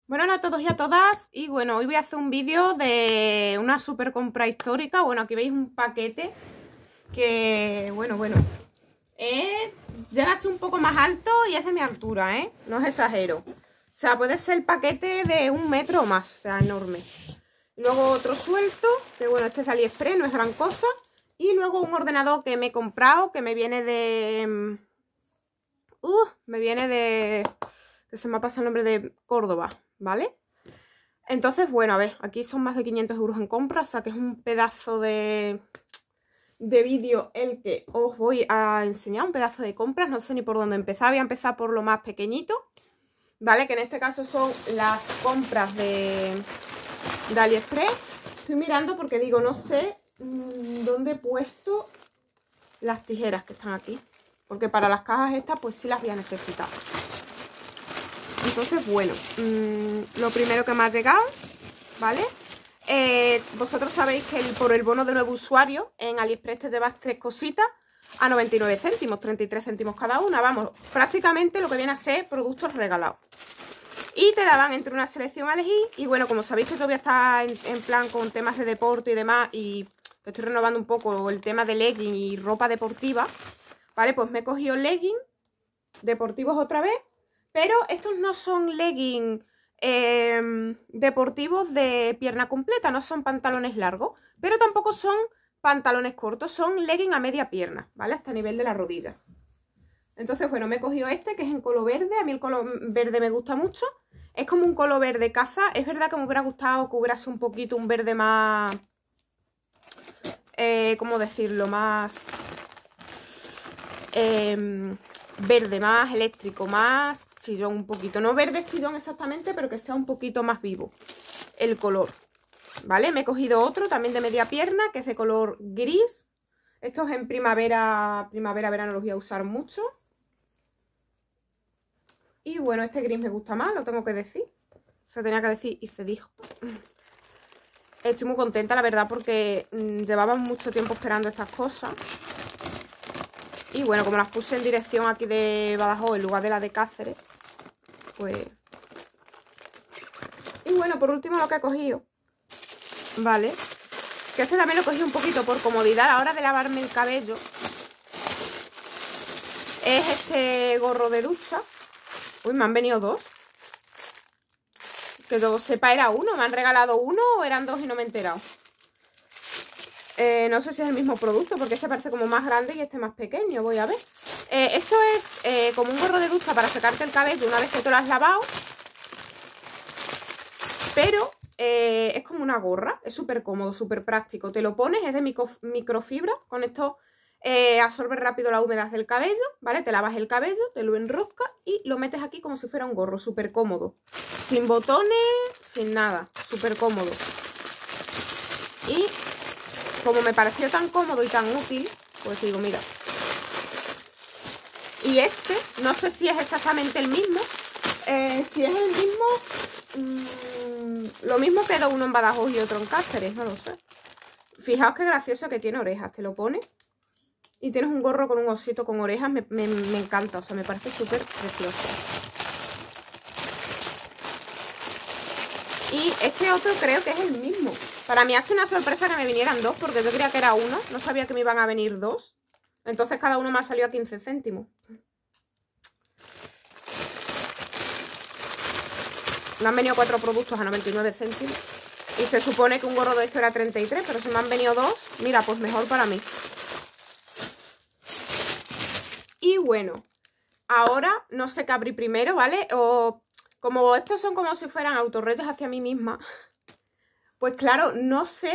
Bueno, hola a todos y a todas. Y bueno, hoy voy a hacer un vídeo de una super compra histórica. Bueno, aquí veis un paquete que, llega a ser un poco más alto y es de mi altura, ¿eh? No os exagero. O sea, puede ser el paquete de 1 metro o más, o sea, enorme. Luego otro suelto, que bueno, este es de AliExpress, no es gran cosa. Y luego un ordenador que me he comprado, que me viene de... que se me ha pasado el nombre, de Córdoba, ¿vale? Entonces, bueno, a ver, aquí son más de 500 euros en compra, o sea que es un pedazo de vídeo el que os voy a enseñar, un pedazo de compras, no sé ni por dónde empezar, voy a empezar por lo más pequeñito, ¿vale? Que en este caso son las compras de AliExpress. Estoy mirando porque digo, no sé dónde he puesto las tijeras que están aquí, porque para las cajas estas pues sí las voy a necesitar. Entonces, bueno, lo primero que me ha llegado, ¿vale? Vosotros sabéis que por el bono de nuevo usuario en AliExpress te llevas 3 cositas a 99 céntimos, 33 céntimos cada una. Vamos, prácticamente lo que viene a ser productos regalados. Y te daban entre una selección a elegir. Y bueno, como sabéis que yo voy a estar en plan con temas de deporte y demás, y que estoy renovando un poco el tema de legging y ropa deportiva, ¿vale? Pues me he cogido legging deportivos otra vez. Pero estos no son leggings deportivos de pierna completa, no son pantalones largos, pero tampoco son pantalones cortos, son leggings a media pierna, ¿vale? Hasta el nivel de la rodilla. Entonces, bueno, me he cogido este que es en color verde. A mí el color verde me gusta mucho. Es como un color verde caza. Es verdad que me hubiera gustado que hubiera sido un poquito un verde más... ¿cómo decirlo? Más... verde más eléctrico, más chillón un poquito. No verde chillón exactamente, pero que sea un poquito más vivo el color, ¿vale? Me he cogido otro también de media pierna, que es de color gris. Estos en primavera, verano los voy a usar mucho. Y bueno, este gris me gusta más, lo tengo que decir. Se tenía que decir y se dijo. Estoy muy contenta, la verdad, porque llevaba mucho tiempo esperando estas cosas. Y bueno, como las puse en dirección aquí de Badajoz en lugar de la de Cáceres, pues... Y bueno, por último lo que he cogido, ¿vale? Que este también lo he cogido un poquito por comodidad a la hora de lavarme el cabello. Es este gorro de ducha. Uy, me han venido dos. Que yo sepa era uno, me han regalado uno o eran dos y no me he enterado. No sé si es el mismo producto, porque este parece como más grande y este más pequeño. Voy a ver. Esto es como un gorro de ducha para secarte el cabello una vez que te lo has lavado. Pero es como una gorra. Es súper cómodo, súper práctico. Te lo pones, es de microfibra. Con esto absorbe rápido la humedad del cabello, ¿vale? Te lavas el cabello, te lo enroscas y lo metes aquí como si fuera un gorro. Súper cómodo. Sin botones, sin nada. Súper cómodo. Y... como me pareció tan cómodo y tan útil, pues digo, mira. Y este, no sé si es exactamente el mismo. Si es el mismo, lo mismo quedó uno en Badajoz y otro en Cáceres, no lo sé. Fijaos qué gracioso que tiene orejas, te lo pones. Y tienes un gorro con un osito con orejas, me encanta, o sea, me parece súper precioso. Y este otro creo que es el mismo. Para mí hace una sorpresa que me vinieran dos, porque yo creía que era uno. No sabía que me iban a venir dos. Entonces cada uno me ha salido a 15 céntimos. Me han venido 4 productos a 99 céntimos. Y se supone que un gorro de esto era 33, pero si me han venido dos, mira, pues mejor para mí. Y bueno, ahora no sé qué abrir primero, ¿vale? O como estos son como si fueran autorretos hacia mí misma... pues claro, no sé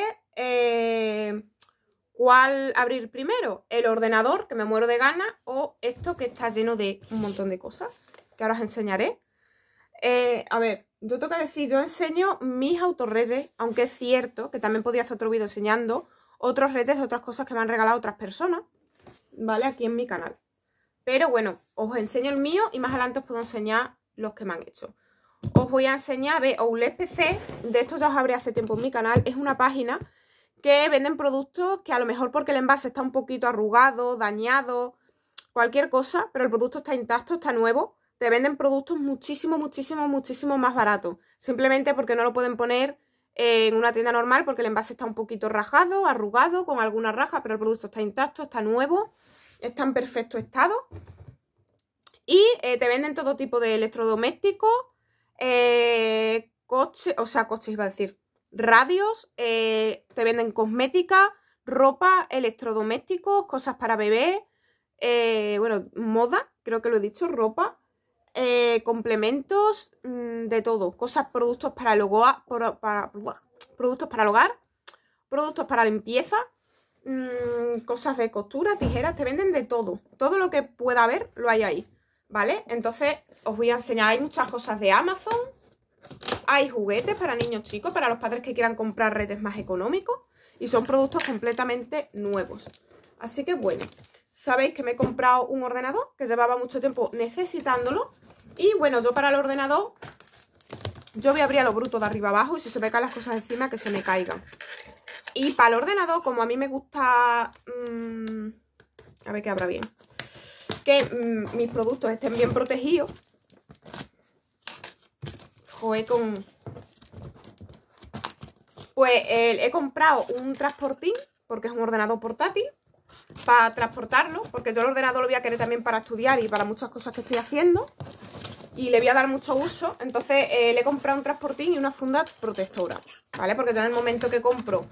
cuál abrir primero. El ordenador, que me muero de ganas, o esto que está lleno de un montón de cosas, que ahora os enseñaré. A ver, yo tengo que decir, yo enseño mis autorreyes, aunque es cierto que también podía hacer otro vídeo enseñando otros reyes de otras cosas que me han regalado otras personas, ¿vale? Aquí en mi canal. Pero bueno, os enseño el mío y más adelante os puedo enseñar los que me han hecho. Os voy a enseñar, Outlet PC, de esto ya os hablé hace tiempo en mi canal, es una página que venden productos que a lo mejor porque el envase está un poquito arrugado, dañado, cualquier cosa, pero el producto está intacto, está nuevo, te venden productos muchísimo, muchísimo, muchísimo más baratos. Simplemente porque no lo pueden poner en una tienda normal porque el envase está un poquito rajado, arrugado, con alguna raja, pero el producto está intacto, está nuevo, está en perfecto estado. Y te venden todo tipo de electrodomésticos, coches, iba a decir, radios, te venden cosmética, ropa, electrodomésticos, cosas para bebé, bueno, moda, creo que lo he dicho, ropa, complementos, de todo, productos para el hogar, productos para el hogar, productos para limpieza, cosas de costura, tijeras, te venden de todo, todo lo que pueda haber lo hay ahí, ¿vale? Entonces os voy a enseñar, hay muchas cosas de Amazon, hay juguetes para niños chicos, para los padres que quieran comprar reyes más económicos y son productos completamente nuevos. Así que bueno, sabéis que me he comprado un ordenador que llevaba mucho tiempo necesitándolo. Y bueno, yo para el ordenador, yo voy a abrir a lo bruto de arriba abajo y si se me caen las cosas encima, que se me caigan. Y para el ordenador, como a mí me gusta, a ver que abra bien, que mis productos estén bien protegidos. Joder, pues he comprado un transportín, porque es un ordenador portátil, para transportarlo, porque yo el ordenador lo voy a querer también para estudiar y para muchas cosas que estoy haciendo. Y le voy a dar mucho uso, entonces le he comprado un transportín y una funda protectora, ¿vale? Porque yo en el momento que compro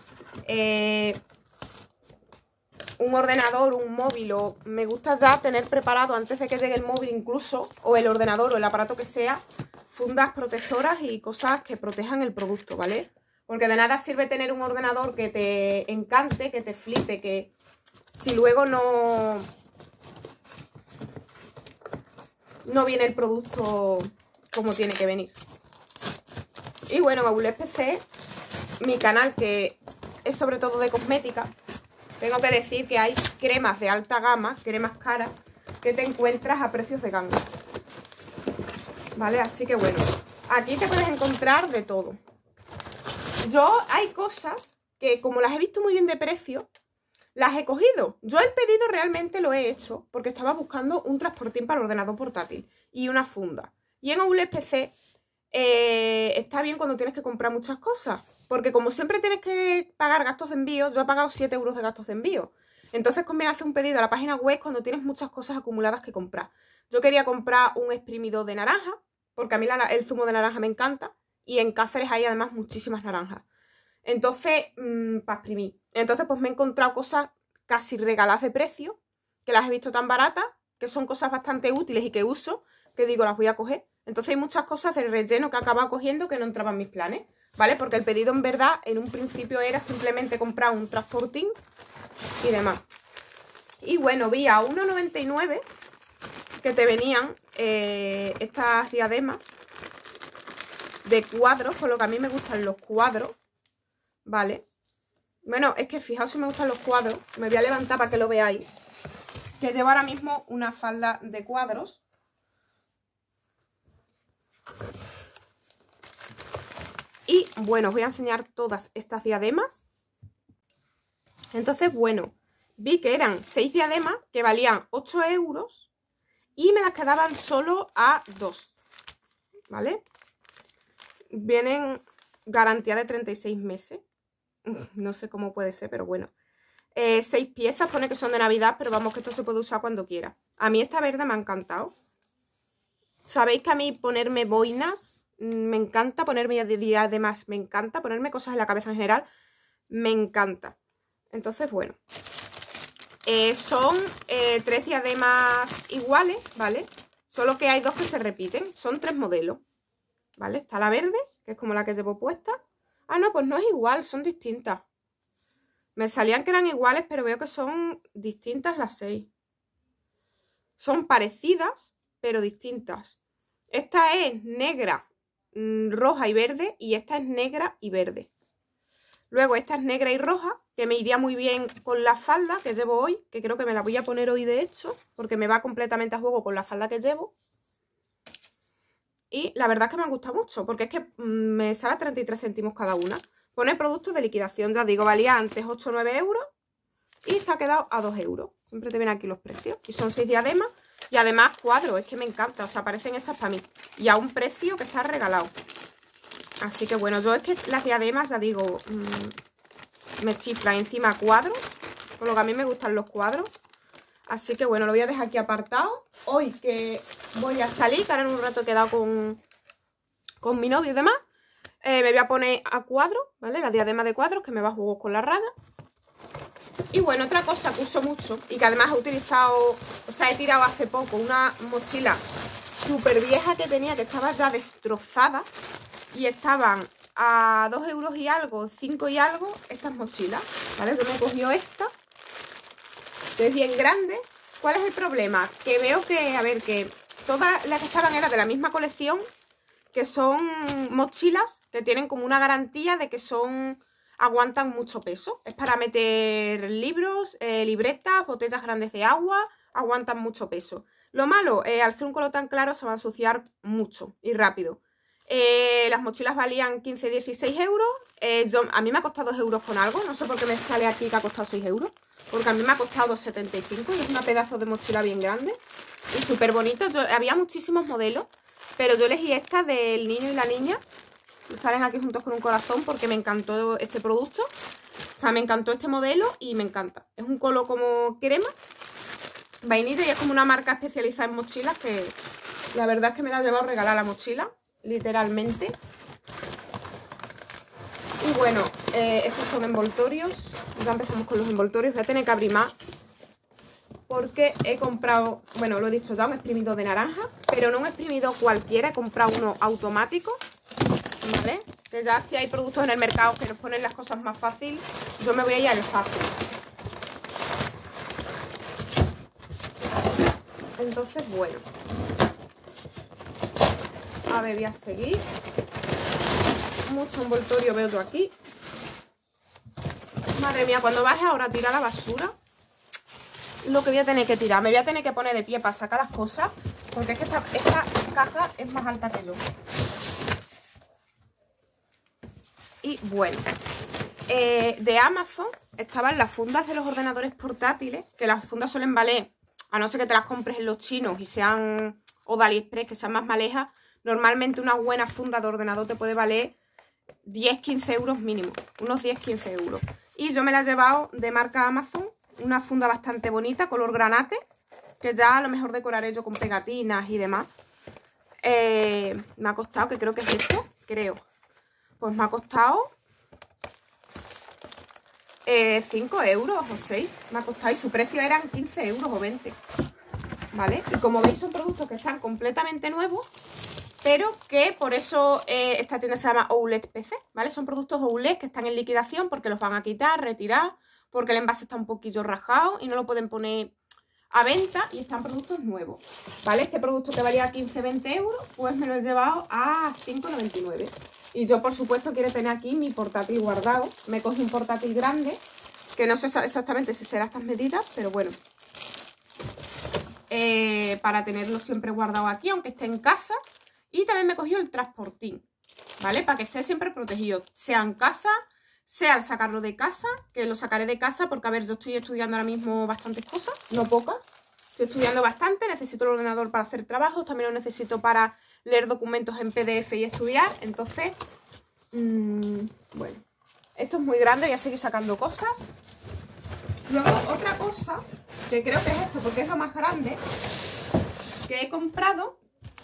un ordenador, un móvil, o me gusta ya tener preparado antes de que llegue el móvil incluso, o el ordenador o el aparato que sea, fundas protectoras y cosas que protejan el producto, ¿vale? Porque de nada sirve tener un ordenador que te encante, que te flipe, que si luego no viene el producto como tiene que venir. Y bueno, Baúles PC, mi canal que es sobre todo de cosmética, tengo que decir que hay cremas de alta gama, cremas caras, que te encuentras a precios de ganga, ¿vale? Así que bueno, aquí te puedes encontrar de todo. Hay cosas que como las he visto muy bien de precio, las he cogido. Yo el pedido realmente lo he hecho porque estaba buscando un transportín para el ordenador portátil y una funda. Y en Baúles PC está bien cuando tienes que comprar muchas cosas, porque como siempre tienes que pagar gastos de envío, yo he pagado 7 euros de gastos de envío. Entonces conviene hacer un pedido a la página web cuando tienes muchas cosas acumuladas que comprar. Yo quería comprar un exprimidor de naranja, porque a mí el zumo de naranja me encanta, y en Cáceres hay además muchísimas naranjas. Entonces, para exprimir. Entonces, pues me he encontrado cosas casi regaladas de precio, que las he visto tan baratas, que son cosas bastante útiles y que uso, que digo, las voy a coger. Entonces hay muchas cosas de relleno que he acabado cogiendo que no entraban en mis planes, ¿vale? Porque el pedido en verdad, en un principio era simplemente comprar un transportín y demás. Y bueno, vi a 1,99 que te venían estas diademas de cuadros, con lo que a mí me gustan los cuadros, ¿vale? Bueno, es que fijaos si me gustan los cuadros. Me voy a levantar para que lo veáis. Que llevo ahora mismo una falda de cuadros. Y bueno, os voy a enseñar todas estas diademas. Entonces, bueno, vi que eran 6 diademas que valían 8 euros y me las quedaban solo a 2, ¿vale? Vienen garantía de 36 meses. No sé cómo puede ser, pero bueno. 6 piezas, pone que son de Navidad, pero vamos que esto se puede usar cuando quiera. A mí esta verde me ha encantado. Sabéis que a mí ponerme boinas me encanta, ponerme diademas me encanta, ponerme cosas en la cabeza en general me encanta. Entonces, bueno. Son 3 diademas iguales, ¿vale? Solo que hay 2 que se repiten. Son 3 modelos, ¿vale? Está la verde, que es como la que llevo puesta. Ah, no, pues no es igual, son distintas. Me salían que eran iguales, pero veo que son distintas las 6. Son parecidas, pero distintas. Esta es negra, roja y verde, y esta es negra y verde. Luego esta es negra y roja, que me iría muy bien con la falda que llevo hoy, que creo que me la voy a poner hoy de hecho, porque me va completamente a juego con la falda que llevo. Y la verdad es que me han gustado mucho, porque es que me sale a 33 céntimos cada una. Pone productos de liquidación, ya digo, valía antes 8 o 9 euros y se ha quedado a 2 euros. Siempre te vienen aquí los precios. Y son 6 diademas Y además cuadros, es que me encanta, o sea, parecen hechas para mí. Y a un precio que está regalado. Así que bueno, yo es que las diademas, ya digo, me chiflan. Encima cuadros, con lo que a mí me gustan los cuadros. Así que bueno, lo voy a dejar aquí apartado. Hoy que voy a salir, que ahora en un rato he quedado con mi novio y demás. Me voy a poner a cuadros, ¿vale? La diadema de cuadros que me va a jugar con la raya. Y bueno, otra cosa que uso mucho y que además he utilizado, o sea, he tirado hace poco una mochila súper vieja que tenía, que estaba ya destrozada. Y estaban a 2 euros y algo, 5 y algo, estas mochilas, ¿vale? Yo me he cogido esta, que es bien grande. ¿Cuál es el problema? Que veo que, a ver, que todas las que estaban eran de la misma colección, que son mochilas que tienen como una garantía de que aguantan mucho peso. Es para meter libros, libretas, botellas grandes de agua, aguantan mucho peso. Lo malo, al ser un color tan claro se va a ensuciar mucho y rápido. Las mochilas valían 15-16 euros. A mí me ha costado 2 euros con algo. No sé por qué me sale aquí que ha costado 6 euros. Porque a mí me ha costado 2,75 y es una pedazo de mochila bien grande. Y súper bonita. Había muchísimos modelos, pero yo elegí esta del niño y la niña. Salen aquí juntos con un corazón porque me encantó este producto. O sea, me encantó este modelo y me encanta. Es un color como crema, vainilla, y es como una marca especializada en mochilas que la verdad es que me la he llevado a regalar la mochila, literalmente. Y bueno, estos son envoltorios. Ya empezamos con los envoltorios. Voy a tener que abrir más porque he comprado, bueno, lo he dicho ya, un exprimido de naranja, pero no un exprimido cualquiera. He comprado uno automático, ¿vale? Que ya si hay productos en el mercado que nos ponen las cosas más fácil, yo me voy a ir al fácil. Entonces, bueno, a ver, voy a seguir. Mucho envoltorio veo yo aquí. Madre mía, cuando baje ahora a tirar la basura, lo que voy a tener que tirar, me voy a tener que poner de pie para sacar las cosas, porque es que esta caja es más alta que yo. Y bueno, de Amazon estaban las fundas de los ordenadores portátiles, que las fundas suelen valer, a no ser que te las compres en los chinos y sean, o de AliExpress, que sean más malejas. Normalmente una buena funda de ordenador te puede valer 10-15 euros mínimo, unos 10-15 euros. Y yo me la he llevado de marca Amazon, una funda bastante bonita, color granate, que ya a lo mejor decoraré yo con pegatinas y demás. Me ha costado, que creo que es esto, creo. Pues me ha costado 5 euros o 6, me ha costado, y su precio eran 15 euros o 20, ¿vale? Y como veis son productos que están completamente nuevos, pero que por eso esta tienda se llama Outlet PC, ¿vale? Son productos Outlet que están en liquidación porque los van a quitar, retirar, porque el envase está un poquillo rajado y no lo pueden poner a venta, y están productos nuevos, ¿vale? Este producto que valía 15-20 euros, pues me lo he llevado a 5,99. Y yo, por supuesto, quiero tener aquí mi portátil guardado. Me cogí un portátil grande, que no sé exactamente si será estas medidas, pero bueno. Para tenerlo siempre guardado aquí, aunque esté en casa. Y también me cogió el transportín, ¿vale? Para que esté siempre protegido, sea en casa, sea al sacarlo de casa, que lo sacaré de casa porque, a ver, yo estoy estudiando ahora mismo bastantes cosas, no pocas. Estoy estudiando bastante, necesito el ordenador para hacer trabajos, también lo necesito para leer documentos en PDF y estudiar. Entonces, bueno, esto es muy grande, voy a seguir sacando cosas. Luego, otra cosa, que creo que es esto, porque es lo más grande, que he comprado,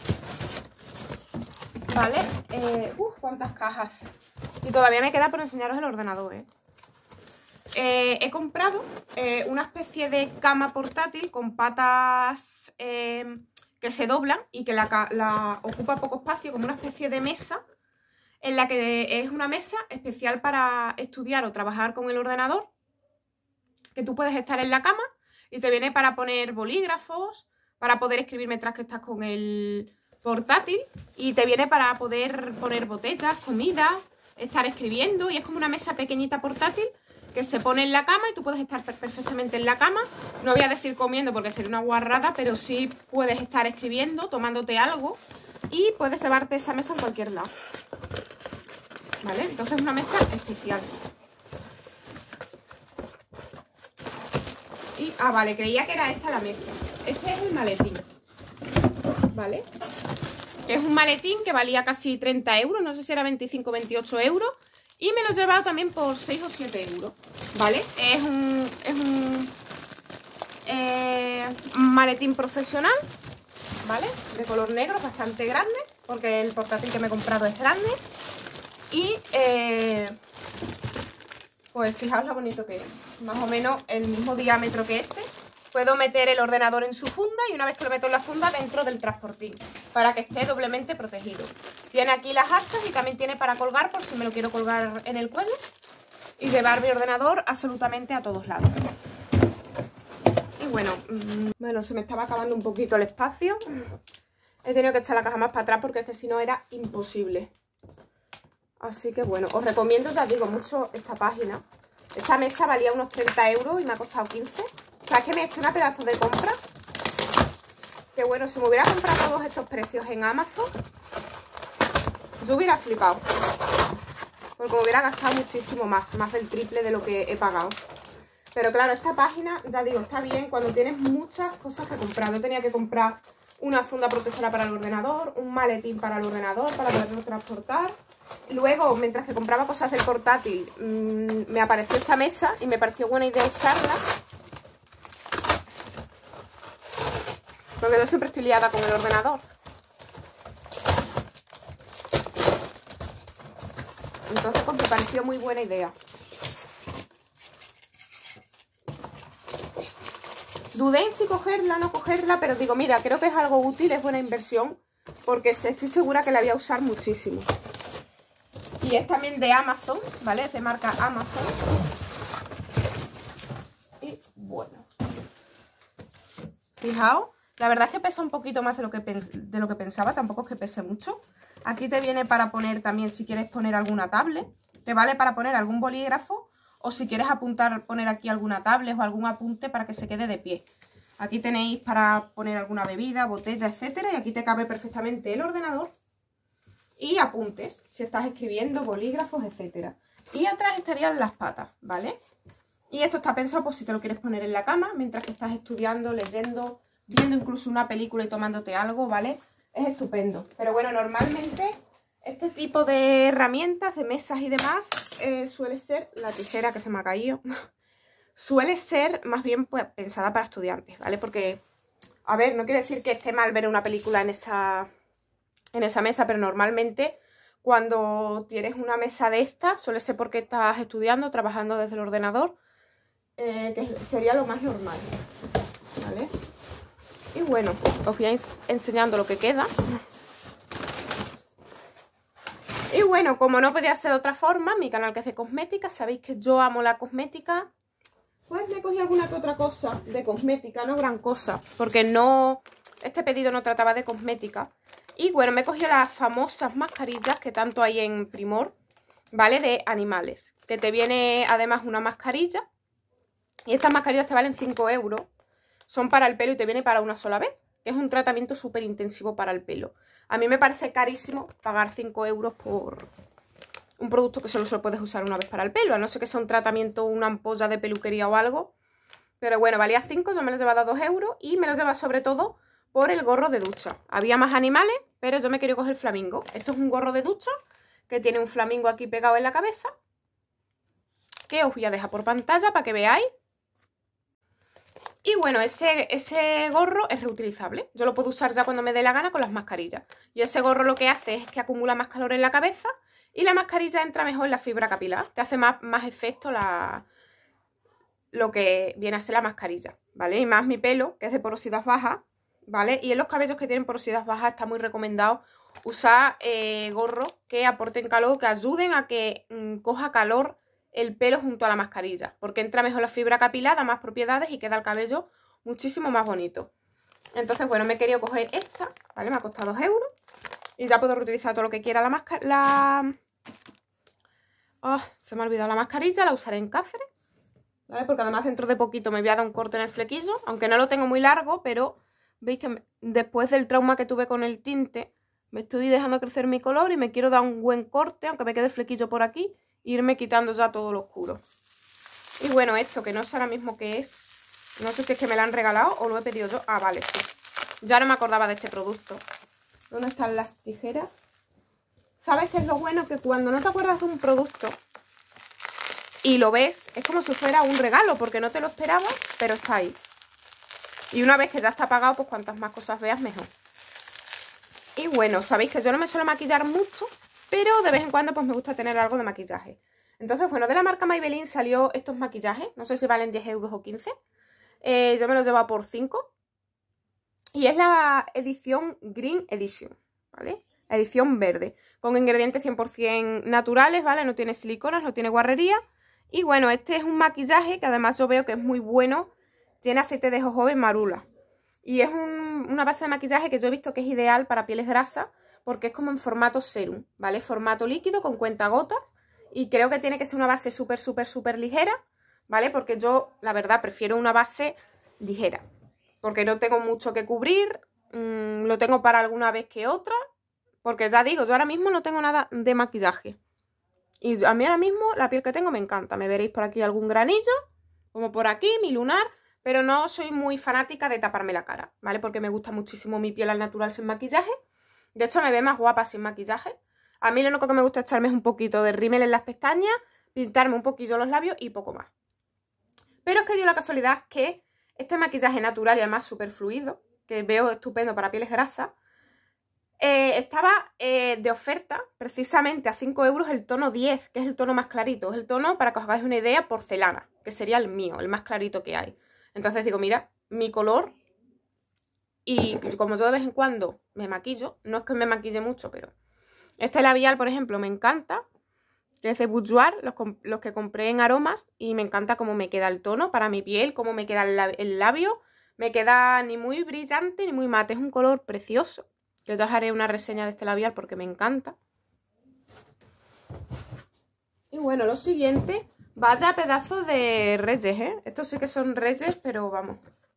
¿vale? ¿Cuántas cajas? Y todavía me queda por enseñaros el ordenador, ¿eh? He comprado una especie de cama portátil con patas que se doblan y que la ocupa poco espacio, como una especie de mesa, en la que es una mesa especial para estudiar o trabajar con el ordenador, que tú puedes estar en la cama y te viene para poner bolígrafos, para poder escribir mientras que estás con el portátil, y te viene para poder poner botellas, comida, estar escribiendo, y es como una mesa pequeñita portátil que se pone en la cama y tú puedes estar perfectamente en la cama. No voy a decir comiendo porque sería una guarrada, pero sí puedes estar escribiendo, tomándote algo, y puedes llevarte esa mesa en cualquier lado, ¿vale? Entonces es una mesa especial. Y, vale, creía que era esta la mesa. Este es el maletín, ¿vale? Es un maletín que valía casi 30 euros, no sé si era 25 o 28 euros. Y me lo he llevado también por 6 o 7 euros, ¿vale? Es un maletín profesional, ¿vale? De color negro, bastante grande, porque el portátil que me he comprado es grande. Y pues fijaos lo bonito que es, más o menos el mismo diámetro que este. Puedo meter el ordenador en su funda y una vez que lo meto en la funda dentro del transportín, para que esté doblemente protegido. Tiene aquí las asas y también tiene para colgar por si me lo quiero colgar en el cuello y llevar mi ordenador absolutamente a todos lados. Y bueno, se me estaba acabando un poquito el espacio. He tenido que echar la caja más para atrás porque es que si no era imposible. Así que bueno, os recomiendo, ya os digo, mucho esta página. Esta mesa valía unos 30 euros y me ha costado 15. O sea, es que me he hecho una pedazo de compra. Que bueno, si me hubiera comprado todos estos precios en Amazon, yo hubiera flipado. Porque me hubiera gastado muchísimo más del triple de lo que he pagado. Pero claro, esta página, ya digo, está bien cuando tienes muchas cosas que comprar. Yo tenía que comprar una funda protectora para el ordenador, un maletín para el ordenador, para poderlo transportar. Luego, mientras que compraba cosas del portátil, me apareció esta mesa y me pareció buena idea usarla. Porque yo siempre estoy liada con el ordenador. Entonces, pues me pareció muy buena idea. Dudé en si cogerla o no cogerla, pero digo, mira, creo que es algo útil, es buena inversión, porque estoy segura que la voy a usar muchísimo. Y es también de Amazon, ¿vale? Es de marca Amazon. Y bueno, fijaos, la verdad es que pesa un poquito más de lo que pensaba, tampoco es que pese mucho. Aquí te viene para poner también, si quieres poner alguna tablet, te vale para poner algún bolígrafo, o si quieres apuntar, poner aquí alguna tablet o algún apunte para que se quede de pie. Aquí tenéis para poner alguna bebida, botella, etcétera, y aquí te cabe perfectamente el ordenador y apuntes, si estás escribiendo, bolígrafos, etcétera. Y atrás estarían las patas, ¿vale? Y esto está pensado por si te lo quieres poner en la cama, mientras que estás estudiando, leyendo, viendo incluso una película y tomándote algo, ¿vale? Es estupendo. Pero bueno, normalmente este tipo de herramientas, de mesas y demás, suele ser, la tijera que se me ha caído, suele ser más bien pues pensada para estudiantes, ¿vale? Porque, a ver, no quiere decir que esté mal ver una película en esa mesa, pero normalmente cuando tienes una mesa de estas, suele ser porque estás estudiando, trabajando desde el ordenador, que sería lo más normal, ¿vale? Y bueno, os voy a ir enseñando lo que queda. Y bueno, como no podía ser de otra forma, mi canal que es de cosmética, sabéis que yo amo la cosmética. Pues me cogí alguna que otra cosa de cosmética, no gran cosa, porque no, este pedido no trataba de cosmética. Y bueno, me cogí las famosas mascarillas que tanto hay en Primor, ¿vale? De animales, que te viene además una mascarilla. Y estas mascarillas te valen 5 euros. Son para el pelo y te viene para una sola vez. Es un tratamiento súper intensivo para el pelo. A mí me parece carísimo pagar 5 euros por un producto que solo se lo puedes usar una vez para el pelo. A no ser que sea un tratamiento, una ampolla de peluquería o algo. Pero bueno, valía 5, yo me lo he llevado a 2 euros. Y me lo he llevado sobre todo por el gorro de ducha. Había más animales, pero yo me quería coger el flamingo. Esto es un gorro de ducha que tiene un flamingo aquí pegado en la cabeza, que os voy a dejar por pantalla para que veáis. Y bueno, ese gorro es reutilizable. Yo lo puedo usar ya cuando me dé la gana con las mascarillas. Y ese gorro lo que hace es que acumula más calor en la cabeza y la mascarilla entra mejor en la fibra capilar. Te hace más efecto lo que viene a ser la mascarilla, ¿vale? Y más mi pelo, que es de porosidad baja, ¿vale? Y en los cabellos que tienen porosidad baja está muy recomendado usar gorros que aporten calor, que ayuden a que coja calor el pelo junto a la mascarilla, porque entra mejor la fibra capilar, da más propiedades y queda el cabello muchísimo más bonito. Entonces, bueno, me he querido coger esta, ¿vale? Me ha costado 2 euros y ya puedo reutilizar todo lo que quiera se me ha olvidado la mascarilla, la usaré en Cáceres, ¿vale? Porque además dentro de poquito me voy a dar un corte en el flequillo, aunque no lo tengo muy largo, pero veis que después del trauma que tuve con el tinte, me estoy dejando crecer mi color y me quiero dar un buen corte, aunque me quede el flequillo por aquí, irme quitando ya todo lo oscuro. Y bueno, esto que no sé ahora mismo qué es, no sé si es que me lo han regalado o lo he pedido yo. Ah, vale, sí. Ya no me acordaba de este producto. ¿Dónde están las tijeras? ¿Sabes qué es lo bueno? Que cuando no te acuerdas de un producto y lo ves, es como si fuera un regalo, porque no te lo esperabas, pero está ahí. Y una vez que ya está pagado, pues cuantas más cosas veas, mejor. Y bueno, sabéis que yo no me suelo maquillar mucho, pero de vez en cuando pues me gusta tener algo de maquillaje. Entonces, bueno, de la marca Maybelline salió estos maquillajes. No sé si valen 10 euros o 15. Yo me los llevo por 5. Y es la edición Green Edition, ¿vale? La edición verde, con ingredientes 100% naturales, ¿vale? No tiene siliconas, no tiene guarrería. Y bueno, este es un maquillaje que además yo veo que es muy bueno. Tiene aceite de jojoba y marula. Y es una base de maquillaje que yo he visto que es ideal para pieles grasas, porque es como en formato serum, ¿vale? Formato líquido con cuentagotas. Y creo que tiene que ser una base súper ligera, ¿vale? Porque yo, la verdad, prefiero una base ligera. Porque no tengo mucho que cubrir, lo tengo para alguna vez que otra. Porque ya digo, yo ahora mismo no tengo nada de maquillaje. Y a mí ahora mismo la piel que tengo me encanta. Me veréis por aquí algún granillo, como por aquí, mi lunar. Pero no soy muy fanática de taparme la cara, ¿vale? Porque me gusta muchísimo mi piel al natural sin maquillaje. De hecho, me ve más guapa sin maquillaje. A mí lo único que me gusta echarme es un poquito de rímel en las pestañas, pintarme un poquillo los labios y poco más. Pero es que dio la casualidad que este maquillaje natural y además súper fluido, que veo estupendo para pieles grasas, estaba de oferta precisamente a 5 euros el tono 10, que es el tono más clarito. Es el tono, para que os hagáis una idea, porcelana, que sería el mío, el más clarito que hay. Entonces digo, mira, mi color, y como yo de vez en cuando me maquillo, no es que me maquille mucho, pero este labial, por ejemplo, me encanta, que es de Boudoir, los que compré en Aromas, y me encanta cómo me queda el tono para mi piel, cómo me queda el labio, me queda ni muy brillante ni muy mate, es un color precioso. Yo os haré una reseña de este labial porque me encanta. Y bueno, lo siguiente, vaya pedazo de reyes, ¿eh? Estos sí que son reyes, pero vamos.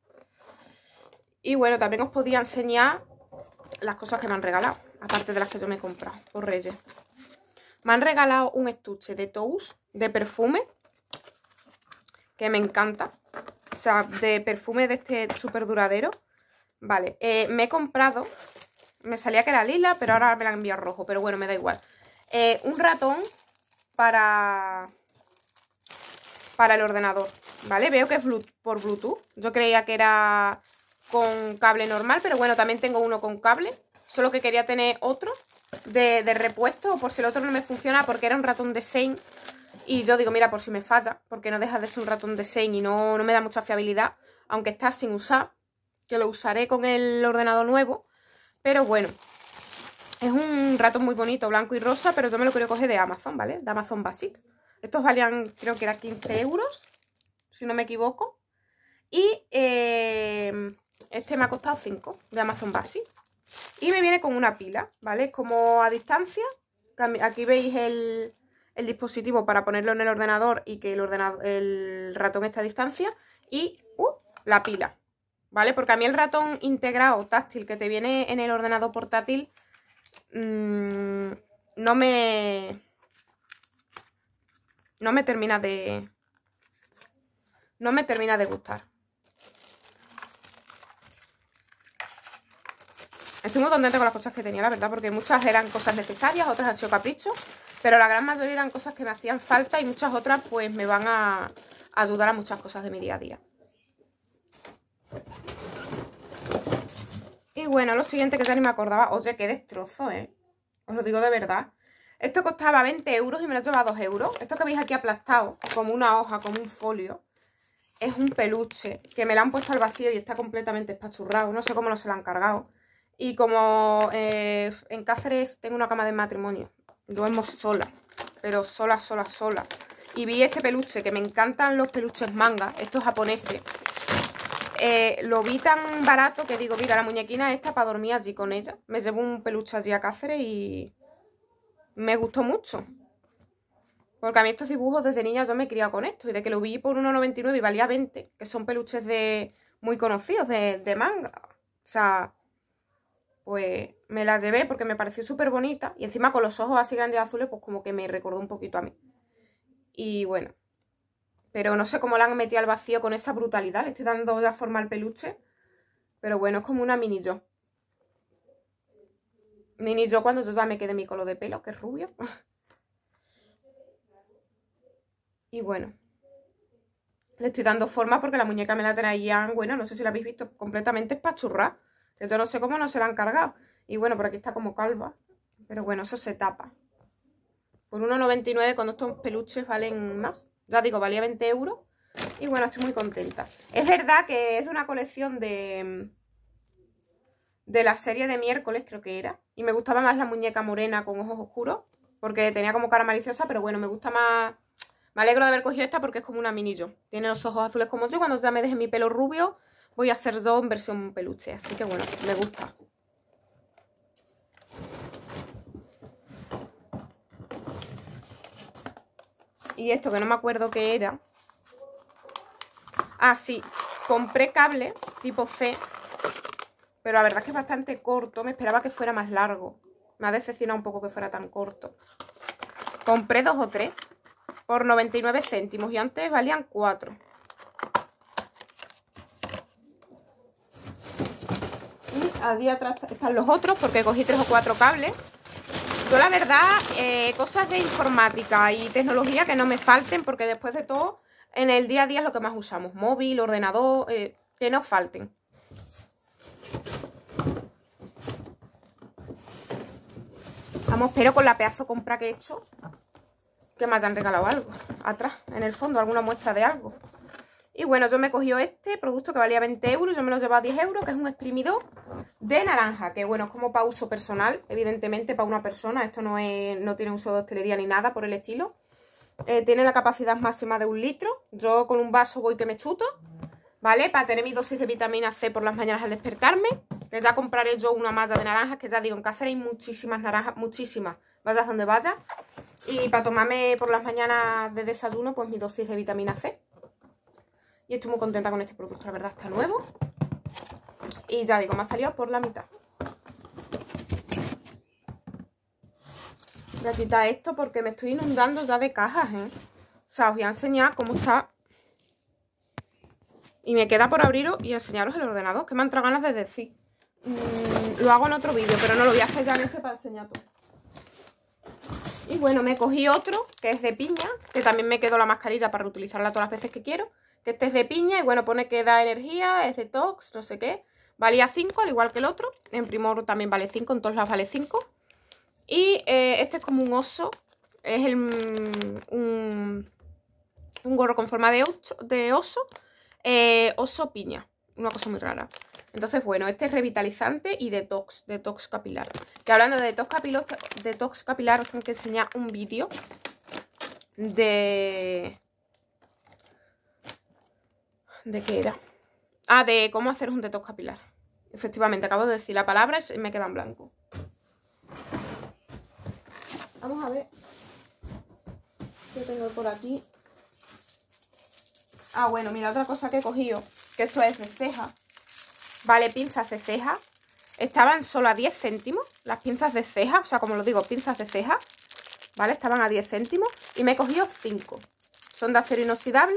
Y bueno, también os podía enseñar las cosas que me han regalado, aparte de las que yo me he comprado por reyes. Me han regalado un estuche de Tous de perfume, que me encanta. O sea, de perfume de este súper duradero. Vale, me he comprado, me salía que era lila, pero ahora me la han enviado rojo, pero bueno, me da igual. Un ratón para el ordenador, ¿vale? Veo que es por Bluetooth. Yo creía que era con cable normal, pero bueno, también tengo uno con cable. Solo que quería tener otro de repuesto, por si el otro no me funciona, porque era un ratón de Shein. Y yo digo, mira, por si me falla, porque no deja de ser un ratón de Shein y no me da mucha fiabilidad, aunque está sin usar, que lo usaré con el ordenador nuevo. Pero bueno, es un ratón muy bonito, blanco y rosa, pero yo me lo quiero coger de Amazon, ¿vale? De Amazon Basics. Estos valían, creo que era 15 euros, si no me equivoco. Y este me ha costado 5 de Amazon Basics. Y me viene con una pila, ¿vale? Es como a distancia. Aquí veis el dispositivo para ponerlo en el ordenador y que el ratón esté a distancia. Y la pila, ¿vale? Porque a mí el ratón integrado táctil que te viene en el ordenador portátil no me termina de gustar. Estoy muy contenta con las cosas que tenía, la verdad, porque muchas eran cosas necesarias, otras han sido caprichos, pero la gran mayoría eran cosas que me hacían falta y muchas otras pues me van a ayudar a muchas cosas de mi día a día. Y bueno, lo siguiente que ya ni me acordaba. Oye, qué destrozo, ¿eh? Os lo digo de verdad. Esto costaba 20 euros y me lo he llevado a 2 euros. Esto que veis aquí aplastado, como una hoja, como un folio, es un peluche que me lo han puesto al vacío y está completamente espachurrado. No sé cómo no se lo han cargado. Y como en Cáceres tengo una cama de matrimonio, duermo sola, pero sola. Y vi este peluche, que me encantan los peluches manga, estos japoneses. Lo vi tan barato que digo, mira, la muñequina esta para dormir allí con ella. Me llevo un peluche allí a Cáceres y me gustó mucho. Porque a mí estos dibujos desde niña yo me he criado con esto. Y de que lo vi por 1,99 y valía 20, que son peluches muy conocidos de manga. O sea, pues me la llevé porque me pareció súper bonita. Y encima con los ojos así grandes azules, pues como que me recordó un poquito a mí. Y bueno, pero no sé cómo la han metido al vacío con esa brutalidad. Le estoy dando ya forma al peluche. Pero bueno, es como una mini yo. Mini yo cuando yo ya me quede mi color de pelo, que es rubio. Y bueno, le estoy dando forma porque la muñeca me la traían, bueno, no sé si la habéis visto, completamente espachurrada. Que yo no sé cómo no se la han cargado. Y bueno, por aquí está como calva. Pero bueno, eso se tapa. Por 1,99 cuando estos peluches valen más. Ya digo, valía 20 euros. Y bueno, estoy muy contenta. Es verdad que es de una colección de la serie de miércoles, creo que era. Y me gustaba más la muñeca morena con ojos oscuros. Porque tenía como cara maliciosa, pero bueno, me gusta más. Me alegro de haber cogido esta porque es como una mini yo. Tiene los ojos azules como yo. Cuando ya me deje mi pelo rubio, voy a hacer yo en versión peluche. Así que bueno, me gusta. Y esto que no me acuerdo qué era. Ah, sí. Compré cable tipo C. Pero la verdad es que es bastante corto. Me esperaba que fuera más largo. Me ha decepcionado un poco que fuera tan corto. Compré 2 o 3 por 99 céntimos. Y antes valían 4. Y allí atrás están los otros porque cogí 3 o 4 cables. Yo la verdad, cosas de informática y tecnología que no me falten, porque después de todo, en el día a día es lo que más usamos. Móvil, ordenador, que no falten. Vamos, pero con la pedazo compra que he hecho, que me hayan regalado algo. Atrás, en el fondo, alguna muestra de algo. Y bueno, yo me he cogido este producto que valía 20 euros, yo me lo he llevado a 10 euros, que es un exprimidor de naranja, que bueno, es como para uso personal, evidentemente para una persona, esto no tiene uso de hostelería ni nada por el estilo. Tiene la capacidad máxima de 1 litro, yo con un vaso voy que me chuto, ¿vale? Para tener mi dosis de vitamina C por las mañanas al despertarme, que ya compraré yo una malla de naranjas, que ya digo, en Cáceres hay muchísimas naranjas, muchísimas, vayas donde vayas. Y para tomarme por las mañanas de desayuno, pues mi dosis de vitamina C. Y estoy muy contenta con este producto, la verdad está nuevo. Y ya digo, me ha salido por la mitad. Voy a quitar esto porque me estoy inundando ya de cajas, ¿eh? O sea, os voy a enseñar cómo está. Y me queda por abriros y enseñaros el ordenador, que me han entrado ganas de decir. Lo hago en otro vídeo, pero no lo voy a hacer ya en este para enseñar todo. Y bueno, me cogí otro, que es de piña, que también me quedó la mascarilla para reutilizarla todas las veces que quiero. Que este es de piña y bueno, pone que da energía, es detox, no sé qué. Valía 5, al igual que el otro. En Primor también vale 5, en todos lados vale 5. Y este es como un oso. Es un gorro con forma de oso. Oso piña. Una cosa muy rara. Entonces, bueno, este es revitalizante y detox capilar. Que hablando de detox capilar, os tengo que enseñar un vídeo ¿de qué era? Ah, de cómo hacer un detox capilar. Efectivamente, acabo de decir la palabra y me queda en blanco. Vamos a ver qué tengo por aquí. Ah, bueno, mira, otra cosa que he cogido, que esto es de ceja. Vale, pinzas de ceja. Estaban solo a 10 céntimos las pinzas de ceja, o sea, como lo digo, pinzas de ceja. Vale, estaban a 10 céntimos y me he cogido 5. Son de acero inoxidable.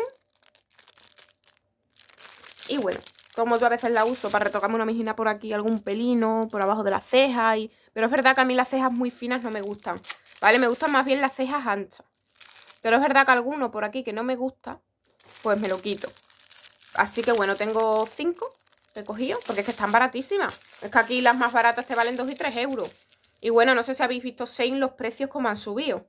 Y bueno, como yo a veces la uso para retocarme una mejilla por aquí, algún pelino, por abajo de las cejas. Pero es verdad que a mí las cejas muy finas no me gustan, ¿vale? Me gustan más bien las cejas anchas. Pero es verdad que alguno por aquí que no me gusta, pues me lo quito. Así que bueno, tengo 5 que he cogido, porque es que están baratísimas. Es que aquí las más baratas te valen 2 y 3 euros. Y bueno, no sé si habéis visto Shein los precios como han subido.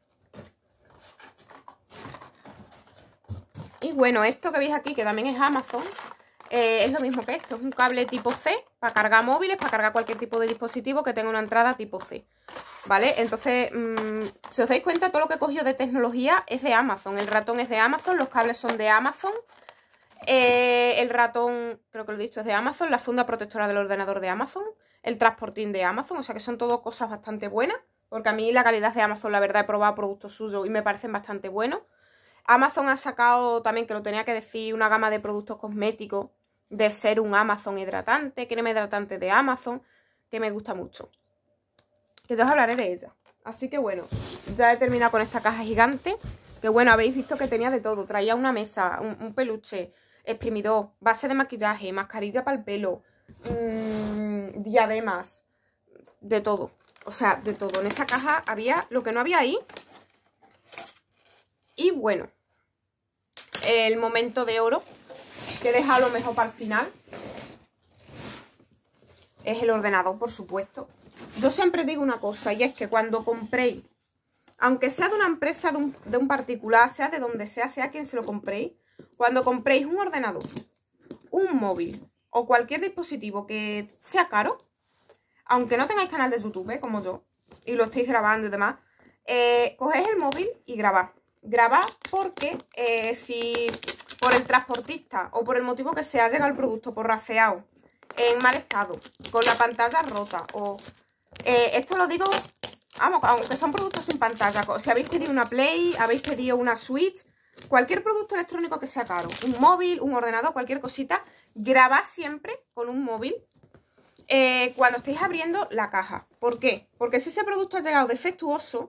Y bueno, esto que veis aquí, que también es Amazon, es lo mismo que esto. Es un cable tipo C para cargar móviles, para cargar cualquier tipo de dispositivo que tenga una entrada tipo C. ¿Vale? Entonces, si os dais cuenta, todo lo que he cogido de tecnología es de Amazon. El ratón es de Amazon, los cables son de Amazon. El ratón, creo que lo he dicho, es de Amazon. La funda protectora del ordenador de Amazon. El transportín de Amazon. O sea que son todo cosas bastante buenas. Porque a mí la calidad de Amazon, la verdad, he probado productos suyos y me parecen bastante buenos. Amazon ha sacado también, que lo tenía que decir, una gama de productos cosméticos de serum Amazon hidratante, crema hidratante de Amazon, que me gusta mucho. Que yo os hablaré de ella. Así que bueno, ya he terminado con esta caja gigante. Que bueno, habéis visto que tenía de todo. Traía una mesa, un peluche, exprimidor, base de maquillaje, mascarilla para el pelo, diademas, de todo. O sea, de todo. En esa caja había lo que no había ahí. Y bueno, el momento de oro, que he dejado lo mejor para el final, es el ordenador, por supuesto. Yo siempre digo una cosa, y es que cuando compréis, aunque sea de una empresa, de un particular, sea de donde sea quien se lo compréis, cuando compréis un ordenador, un móvil o cualquier dispositivo que sea caro, aunque no tengáis canal de YouTube, como yo, y lo estéis grabando y demás, cogéis el móvil y grabad. Grabad porque si por el transportista o por el motivo que sea llega el producto por raceado, en mal estado, con la pantalla rota, o esto lo digo, vamos, aunque son productos sin pantalla, si habéis pedido una Play, habéis pedido una Switch, cualquier producto electrónico que sea caro, un móvil, un ordenador, cualquier cosita, grabad siempre con un móvil cuando estéis abriendo la caja. ¿Por qué? Porque si ese producto ha llegado defectuoso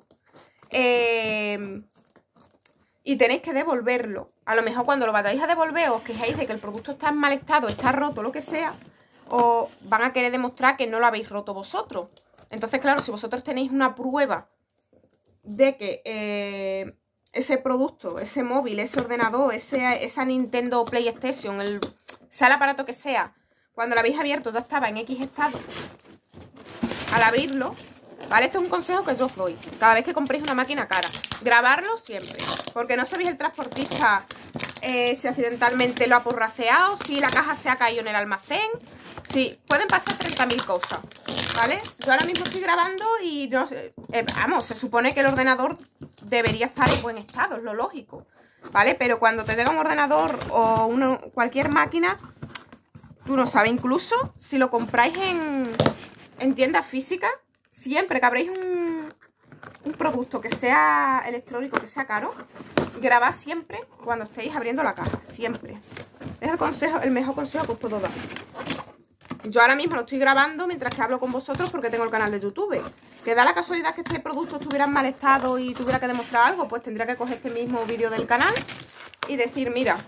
y tenéis que devolverlo, a lo mejor cuando lo vayáis a devolver os quejáis de que el producto está en mal estado, está roto, lo que sea, os van a querer demostrar que no lo habéis roto vosotros. Entonces, claro, si vosotros tenéis una prueba de que ese producto, ese móvil, ese ordenador, esa Nintendo PlayStation, sea el aparato que sea, cuando lo habéis abierto ya estaba en X estado, al abrirlo, ¿vale? Esto es un consejo que yo os doy. Cada vez que compréis una máquina cara, grabarlo siempre. Porque no sabéis el transportista si accidentalmente lo ha porraceado, si la caja se ha caído en el almacén. Sí, pueden pasar 30.000 cosas, ¿vale? Yo ahora mismo estoy grabando y no sé, vamos, se supone que el ordenador debería estar en buen estado, es lo lógico, ¿vale? Pero cuando te llega un ordenador o cualquier máquina, tú no sabes, incluso si lo compráis en tiendas físicas, siempre que abréis un producto que sea electrónico, que sea caro, grabad siempre cuando estéis abriendo la caja, siempre. Es el mejor consejo que os puedo dar. Yo ahora mismo lo estoy grabando mientras que hablo con vosotros porque tengo el canal de YouTube. Que da la casualidad que este producto estuviera en mal estado y tuviera que demostrar algo, pues tendría que coger este mismo vídeo del canal y decir, mira,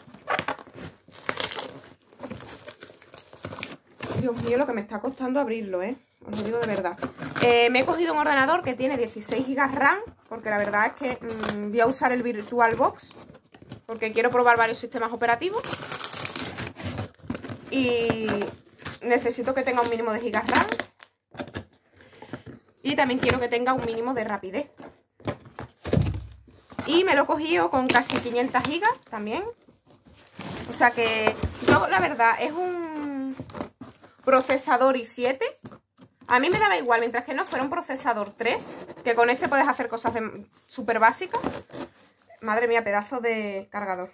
Dios mío, lo que me está costando abrirlo, os lo digo de verdad. Me he cogido un ordenador que tiene 16 GB RAM, porque la verdad es que voy a usar el VirtualBox, porque quiero probar varios sistemas operativos. Y necesito que tenga un mínimo de gigas RAM. Y también quiero que tenga un mínimo de rapidez. Y me lo he cogido con casi 500 gigas también. O sea que yo, la verdad, es un procesador i7. A mí me daba igual, mientras que no fuera un procesador 3, que con ese puedes hacer cosas súper básicas. Madre mía, pedazo de cargador.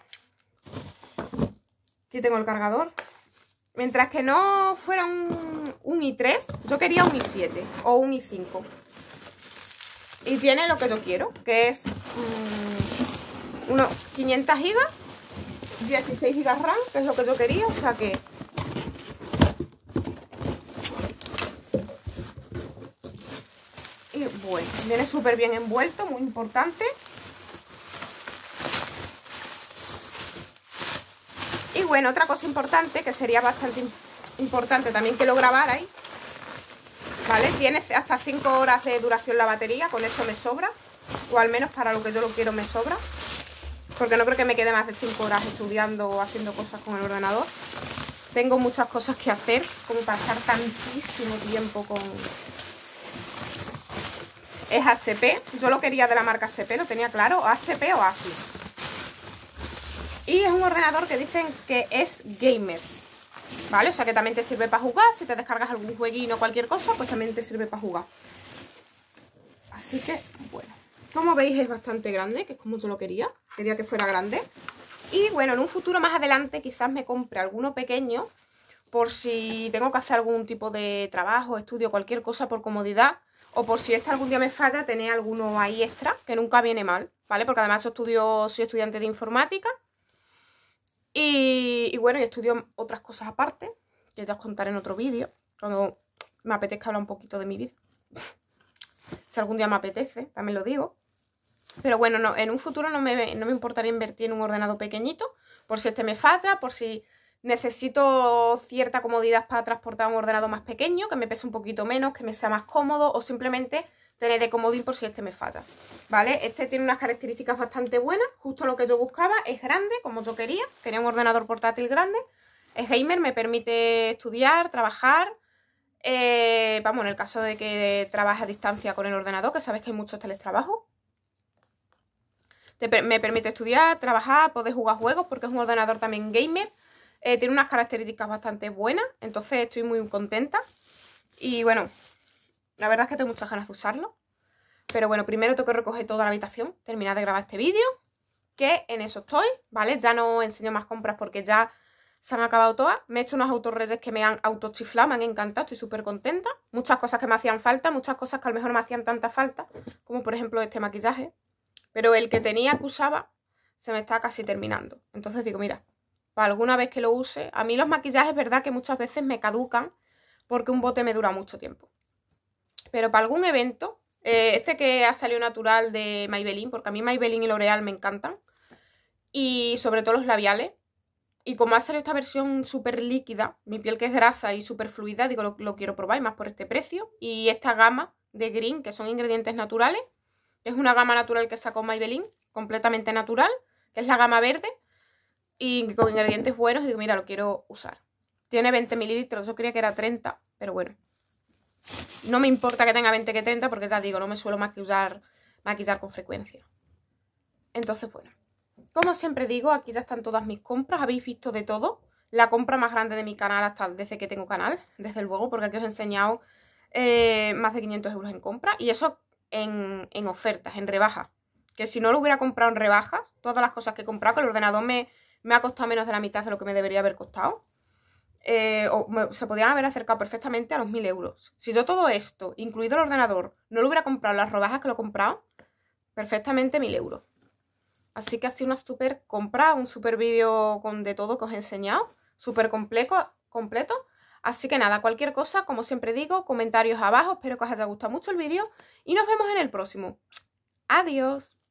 Aquí tengo el cargador. Mientras que no fuera un i3, yo quería un i7 o un i5. Y tiene lo que yo quiero, que es unos 500 gigas, 16 gigas RAM, que es lo que yo quería, o sea que... Y bueno, viene súper bien envuelto, muy importante. Y bueno, otra cosa importante, que sería bastante importante también que lo grabarais, ¿vale? Tiene hasta 5 horas de duración la batería, con eso me sobra, o al menos para lo que yo lo quiero me sobra, porque no creo que me quede más de 5 horas estudiando o haciendo cosas con el ordenador. Tengo muchas cosas que hacer, como pasar tantísimo tiempo con... Es HP, yo lo quería de la marca HP, lo tenía claro, HP o Asus. Y es un ordenador que dicen que es gamer, ¿vale? O sea que también te sirve para jugar. Si te descargas algún jueguino o cualquier cosa, pues también te sirve para jugar. Así que, bueno, como veis es bastante grande, que es como yo lo quería. Quería que fuera grande. Y bueno, en un futuro más adelante quizás me compre alguno pequeño, por si tengo que hacer algún tipo de trabajo, estudio, cualquier cosa por comodidad. O por si este algún día me falla, tener alguno ahí extra, que nunca viene mal, ¿vale? Porque además soy estudiante de informática. Y bueno, y estudio otras cosas aparte, que ya os contaré en otro vídeo, cuando me apetezca hablar un poquito de mi vida. Si algún día me apetece, también lo digo. Pero bueno, no, en un futuro no me importaría invertir en un ordenador pequeñito, por si este me falla, por si necesito cierta comodidad para transportar un ordenador más pequeño, que me pese un poquito menos, que me sea más cómodo, o simplemente tener de comodín por si este me falla, ¿vale? Este tiene unas características bastante buenas, justo lo que yo buscaba, es grande, como yo quería un ordenador portátil grande, es gamer, me permite estudiar, trabajar, vamos, en el caso de que trabaje a distancia con el ordenador, que sabes que hay muchos teletrabajos, me permite estudiar, trabajar, poder jugar juegos, porque es un ordenador también gamer, tiene unas características bastante buenas, entonces estoy muy contenta, y bueno, la verdad es que tengo muchas ganas de usarlo. Pero bueno, primero tengo que recoger toda la habitación, terminar de grabar este vídeo, que en eso estoy, ¿vale? Ya no enseño más compras porque ya se han acabado todas. Me he hecho unos autorreyes que me han autochiflado, me han encantado, estoy súper contenta. Muchas cosas que me hacían falta, muchas cosas que a lo mejor me hacían tanta falta, como por ejemplo este maquillaje. Pero el que tenía que usaba se me está casi terminando. Entonces digo, mira, para alguna vez que lo use, a mí los maquillajes es verdad que muchas veces me caducan porque un bote me dura mucho tiempo. Pero para algún evento, este que ha salido natural de Maybelline, porque a mí Maybelline y L'Oreal me encantan, y sobre todo los labiales, y como ha salido esta versión súper líquida, mi piel que es grasa y súper fluida, digo, lo quiero probar, y más por este precio, y esta gama de Green, que son ingredientes naturales, es una gama natural que sacó Maybelline, completamente natural, que es la gama verde, y con ingredientes buenos, y digo, mira, lo quiero usar. Tiene 20 mililitros, yo creía que era 30, pero bueno. No me importa que tenga 20 que 30 porque ya digo, no me suelo maquillar con frecuencia. Entonces, bueno, como siempre digo, aquí ya están todas mis compras. Habéis visto de todo. La compra más grande de mi canal hasta desde que tengo canal, desde luego, porque aquí os he enseñado más de 500 euros en compra. Y eso en ofertas, en rebajas. Que si no lo hubiera comprado en rebajas, todas las cosas que he comprado, que el ordenador me ha costado menos de la mitad de lo que me debería haber costado. Se podían haber acercado perfectamente a los 1000 euros. Si yo todo esto, incluido el ordenador, no lo hubiera comprado en las rebajas que lo he comprado, perfectamente 1000 euros. Así que ha sido una súper compra, un súper vídeo con de todo que os he enseñado, súper completo. Así que nada, cualquier cosa, como siempre digo, comentarios abajo, espero que os haya gustado mucho el vídeo y nos vemos en el próximo. Adiós.